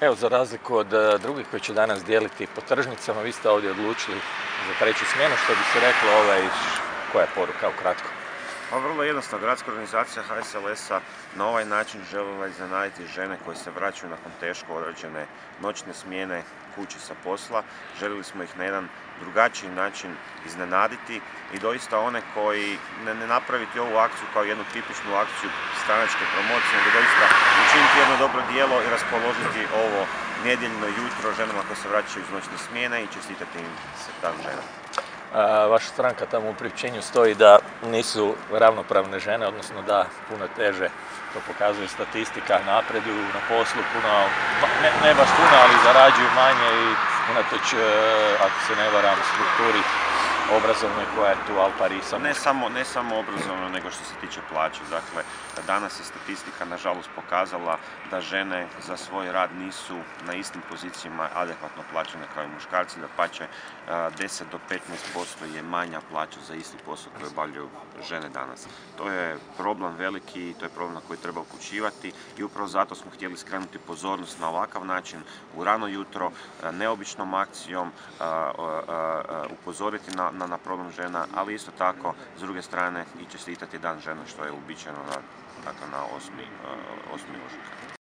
Evo, za razliku od drugih koji će danas dijeliti po tržnicama, vi ste ovdje odlučili za treću smjenu, što bi se reklo, koja je poruka ukratko? Pa vrlo jednostavno, gradska organizacija HSLS-a na ovaj način željela iznenaditi žene koje se vraćaju nakon teško odrađene noćne smjene kući sa posla. Željeli smo ih na jedan drugačiji način iznenaditi i doista one koji ne napraviti ovu akciju kao jednu tipičnu akciju stranačke promocije, nego doista učiniti jedno dobro djelo i raspoložiti ovo nedjeljno jutro ženama koje se vraćaju iz noćne smjene i čestitati im se dan žena. Vaša stranka tamo u priopćenju stoji da nisu ravnopravne žene, odnosno da puno teže, to pokazuje statistika, napreduju na poslu puno, ne baš puno, ali zarađuju manje i unatoč, ako se ne varam, strukturi obrazovne koja je tu al pari samo. Ne samo obrazovno, nego što se tiče plaće. Dakle, danas je statistika nažalost pokazala da žene za svoj rad nisu na istim pozicijama adekvatno plaćene kao i muškarci, dapače 10 do 15% je manja plaća za isti posao koji obavljaju žene danas. To je problem veliki i to je problem na koji treba upućivati i upravo zato smo htjeli skrenuti pozornost na ovakav način u rano jutro, neobičnom akcijom, upozoriti na problem žena, ali isto tako s druge strane i čestitati dan žena što je uobičajeno na 8. ožujka.